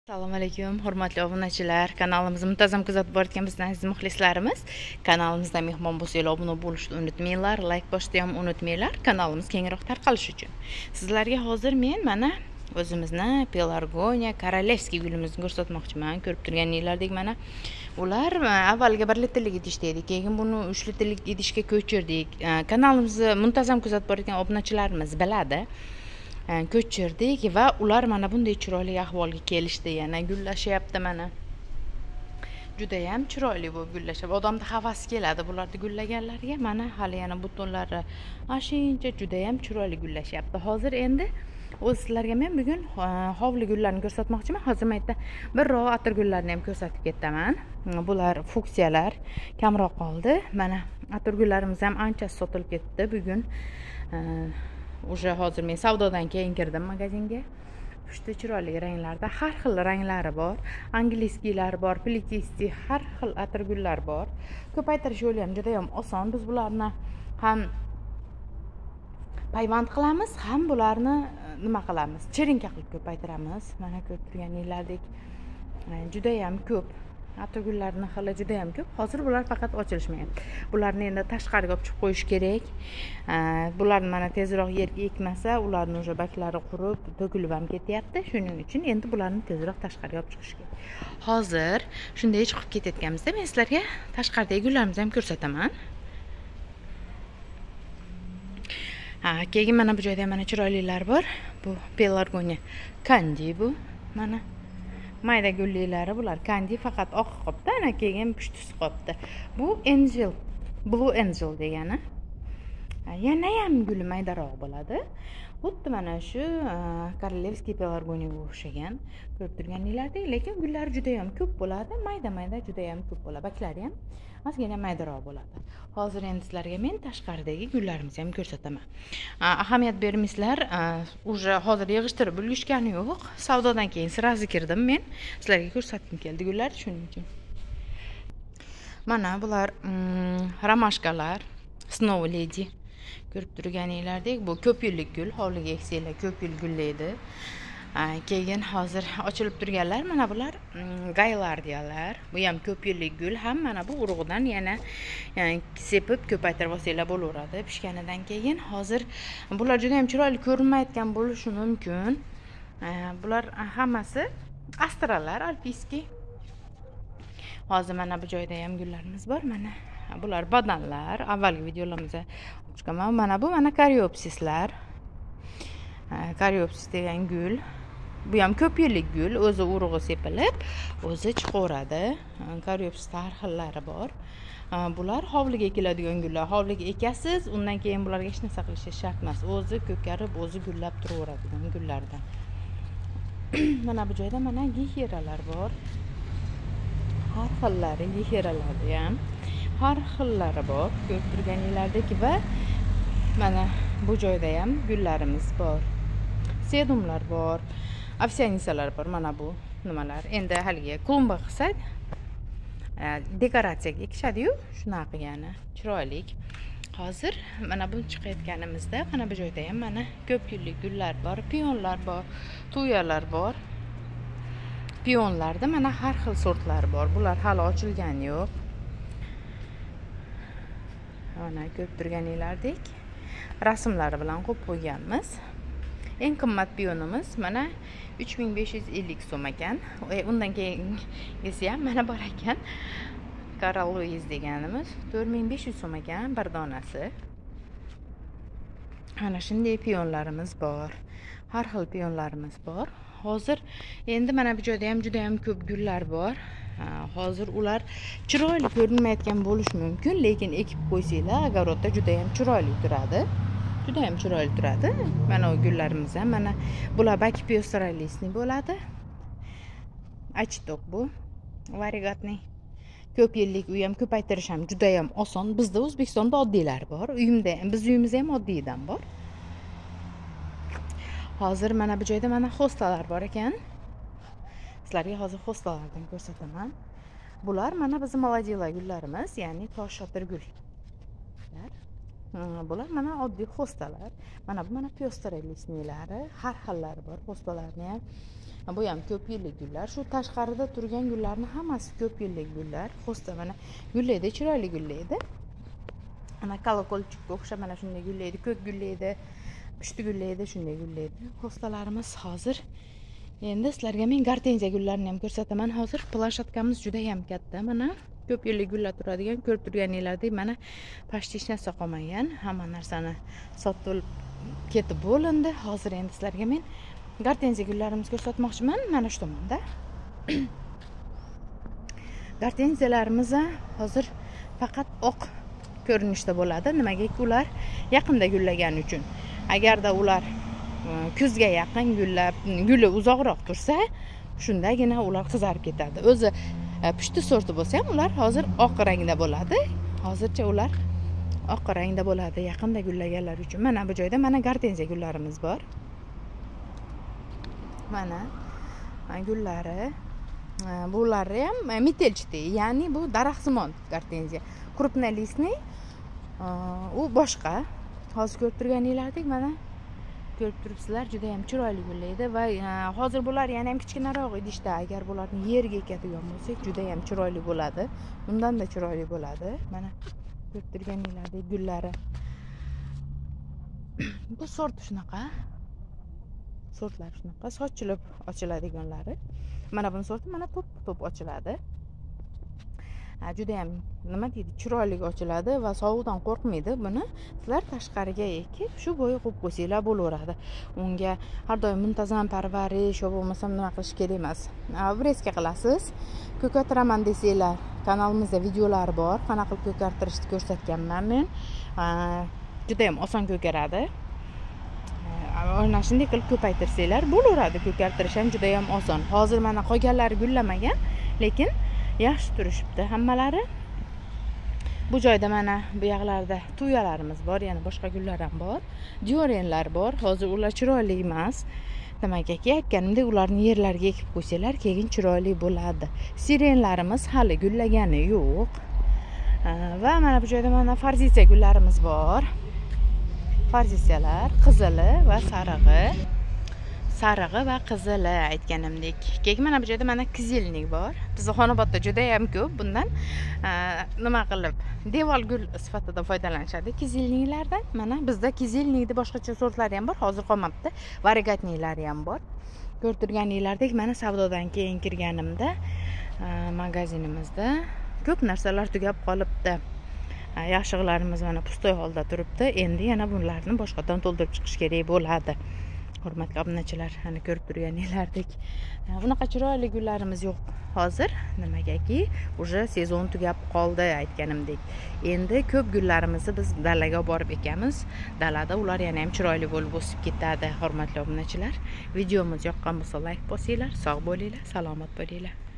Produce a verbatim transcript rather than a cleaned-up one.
Assalomu alaykum, hurmatli obunachilar. Kanalimizni muntazam kuzatib borayotgan bizning aziz muxlislarimiz, kanalimizda mehmon bo'lsangiz obuna bo'lishni unutmanglar, like bosishni ham unutmanglar, kanalimiz kengroq tarqalishi uchun. Sizlarga hozir men mana o'zimizni pelargoniya korolevskiy gulimizni ko'rsatmoqchiman. Ko'rib turganingizdek, mana ular avvalga bir litrlik idishda edi, keyin buni uch litrlik idishga ko'chirdik. Kanalimizni muntazam kuzatib borayotgan obunachilarimiz biladi. Ko'chirdik va ular mana bunday chiroyli ahvolga kelishdi. Yana gullashyapti mana. Juda ham chiroyli bo'lib gullashadi. Odamda havas keladi bularni gullaganlarga. Mana hali yana butonlari ashincha juda ham chiroyli gullashyapti. Hozir endi o'z sizlarga men bugun hovli gullarni ko'rsatmoqchiman. Hozir mayda bir ro'y atir gullarni ham ko'rsatib ketaman. Bular fuksiyalar kamroq qoldi. Mana atir gullarimiz ham anchasi sotilib ketdi bugun. Уже hozir men savdodan keyin kirdim magazinga. Juda chiroyli ranglarda, har xil ranglari bor. Angliskiylari bor, pletisti, har xil atir gullar bor. Ko'paytirish yo'li ham juda ham oson. Biz bularni ham payvand qilamiz, ham bularni nima qilamiz? Chirinka qilib ko'paytiramiz. Mana ko'rib turganingizdek, juda ham ko'p. Atir gullarning xili juda ham ko'p. Hozir bular faqat ochilishmayapti. Bularni endi tashqariga olib chiqib qo'yish kerak. Bularni mana tezroq yerga ekmasa, ularning o'sha baklari qurib, to'kilib ham ketyapti. Shuning uchun endi bularni tezroq tashqariga olib chiqish kerak. Hozir shunday chiqib ketayotganimizda men sizlarga tashqaridagi gullarimizni ham ko'rsataman. Ha, keyin mana bu joyda mana chiroylilar bor. Bu pelargoniya kandi bu. Mana mayda gulliklari bular kandi, faqat oq qopda, ana keyin pushtusi qopda. Bu angel, blue angel degani. Yana ham guli maydaroq bo'ladi. Xuddi mana shu korolevskiy pelargoniyaga o'xshagan ko'rib turganingizdek, lekin gullari juda ham ko'p bo'ladi, mayda-mayda juda ham ko'p bo'ladi. Baklari ham ozgina maydaroq bo'ladi. Hozir endi sizlarga men tashqaridagi gullarimizni ham ko'rsataman. Ahamiyat bermaysizlar, уже hozir yig'ishtirib ulgishgani yo'q. Savdodan keyin sirazi kirdim men. Sizlarga ko'rsatgim keldi gullar, shuning uchun. Mana bular romashkalar, Snow Lady. Ko'rib turganingizdek, bu ko'p yillik gul, hovliga eksanglar ko'p yil gullaydi. Keyin hozir ochilib turganlar mana bular gaylardiyalar. Bu ham ko'p yillik gul, ham mana bu urug'idan yana sepib ko'paytirib olsanglar bo'laveradi pishganidan keyin. Hozir bular juda ham chiroyli ko'rinmayotgan bo'lishi mumkin. Bular hammasi astralar, alpiyskiy. Hozir mana bu joyda ham gullarimiz bor. Mana bular badanlar. Avvalgi videolarimizda chiqaman. Mana bu mana karyopsislar. Karyopsis degan gul. Bu ham ko'p yillik gul, o'zi urug'i sepilib, o'zi chiqaveradi. Karyopsis har xillari bor. Bular hovliga ekiladigan gullar. Hovliga ekasiz, undan keyin bularga hech narsa qilishingiz shart emas. O'zi ko'karib, o'zi gullab turaveradigan gullardan. Mana bu joyda mana giheralar bor. Har xillari giheralari ham har xillari bor. Ko'rib turganingizdek va mana bu joyda ham gullarimiz bor. Sedumlar bor, afsianisalar bor. Mana bu nimalar. Endi haliga klumba qilsa, dekoratsiyaga ekishadi-yu, shunaqa qilgani chiroyli. Hozir mana bu chiqayotganimizda mana bu joyda ham mana ko'p yillik gullar bor, pionlar bor, tuyalar bor. Pionlarda mana har xil sortlar bor. Bular hali ochilgani yo'q. Mana ko'rib turganingizdek, rasmlari bilan qo'yib qo'yganmiz. Eng qimmat pionimiz mana uch ming besh yuz ellik so'm ekan. Undan keyingisi ham mana bor ekan. Coral Louise deganimiz to'rt ming besh yuz so'm ekan bir donasi. Mana shunday pionlarimiz bor. Har xil pionlarimiz bor. Hozir endi mana bu joyda ham juda ham ko'p gullar bor. Hozir ular chiroyli ko'rinmayotgan bo'lishi mumkin, lekin ekib qo'ysanglar, огородda juda ham chiroyli turadi. Juda ham chiroyli turadi. Mana o gullarimiz ham mana bular baki piostralisni bo'ladi. Achitoq bu, varigatni. Ko'p yillik, u ham ko'paytirish ham juda ham oson. Bizda O'zbekistonda oddiylar bor. Uyimda, biz uyimizda ham oddiydan bor. Hozir mana bu joyda mana hostalar bor ekan. Sizlarga hozir hostalardan ko'rsataman. Bular mana bizim Maladila gullarimiz, ya'ni tosh atir gullar. Bular mana oddiy hostalar. Mana bu mana piostralisnilari, har xillari bor hostalarni ham. Bu ham ko'p yillik gullar. Shu tashqarida turgan gullarni hammasi ko'p yillik gullar. Hosta mana gullaydi, chiroyli gullaydi. Ana kolokolchikka o'xshab mana shunday gullaydi, ko'k gullaydi, pushti gullaydi, shunday gullaydi. Hostalarimiz hozir endi sizlarga men gortenziya gullarini ham ko'rsataman. Hozir planshetkamiz juda ham katta. Mana ko'p yillik gullar turadigan, ko'rib turganinglardek mana pashti hech narsa qolmagan. Hamma narsani sotib ketib bo'lindi. Hozir endi sizlarga men gortenziya gullarimizni ko'rsatmoqchiman. Mana shu tomonda. Gortenziyalarimiz hozir faqat oq ko'rinishda bo'ladi. Nimagaki ular yaqinda gullagani uchun. Agarda ular kuzga yaqin gullab, guli uzoqroq tursa, shundagina ular qizarib ketadi. O'zi pushti sorti bo'lsa ham ular hozir oq rangda bo'ladi. Hozircha ular oq rangda bo'ladi yaqinda gullaganlar uchun. Mana bu joyda mana gortenziya gullarimiz bor. Mana gullari, bulari ham metelchitay, ya'ni bu daraxtsimon gortenziya. Krupnolistniy u boshqa. Hozir ko'rib turganinglardek mana ko'rib turibsizlar, juda ham chiroyli gullaydi va hozir bular yana ham kichkinaroq idishda. Agar bularni yerga ekadigan bo'lsak, juda ham chiroyli bo'ladi. Undan da chiroyli bo'ladi. Mana ko'rib turganinglardek gullari. Bu sort shunaqa. Sortlar shunaqa, sochilib ochiladiganlari. Mana buni sorti mana to'p-to'p ochiladi. Juda ham nima deydi, chiroyli ochiladi va sovuqdan qo'rqmaydi. Buni sizlar tashqariga ekib, shu bo'yi qo'yib qo'ysanglar bo'laveradi. Unga har doim muntazam parvarish yo bo'lmasam nima qilish kerak emas. Vrezka qilasiz. Ko'kartiraman desanglar, kanalimizda videolar bor. Qanaqa qilib ko'kartirishni ko'rsatganman men. Juda ham oson ko'karadi. Ana shunday qilib ko'paytirsanglar bo'laveradi. Ko'kartirish ham juda ham oson. Hozir mana qolganlari gullamagan, lekin yaxshi turishibdi hammalari. Bu joyda mana bu yoqlarda tuyalarimiz bor, yana boshqa gullar ham bor. Diorenlar bor. Hozir ular chiroyli emas. Demakki, aytganimdek, ularni yerlarga ekib qo'ysanglar, keyin chiroyli bo'ladi. Sirenlarimiz hali gullagani yo'q. Va mana bu joyda mana forzitsiya gullarimiz bor. Forzitsiyalar qizili va sarig'i. Sarig'i va qizili aytganimdek. Keyin mana bu joyda mana kizilnik bor. Bizning Xonobodda juda ham ko'p. Bundan nima qilib devor gul sifatida foydalanishadi kizilniklardan. Mana bizda kizilnikni boshqacha sortlari ham bor, hozir qolmabdi. Variegatniklari ham bor. Ko'rib turganinglardek, mana savdodan keyin kirganimda magazinimizda ko'p narsalar tugab qolibdi. Yaxshilarimiz mana pustoy holda turibdi. Endi yana bunlarni boshqadan to'ldirib chiqish kerak bo'ladi. Hurmatli obunachilar, ana ko'rib turganinglardek, bunaqa chiroyli gullarimiz yo'q hozir. Nimagaki, уже sezon tugab qoldi aytganimdek. Endi ko'p gullarimizni biz dalaga olib borib ekamiz. Dalada ular yana ham chiroyli bo'lib o'sib ketadi. Hurmatli obunachilar, videomiz yoqqan bo'lsa like bosinglar, sog' bo'linglar, salomat bo'linglar.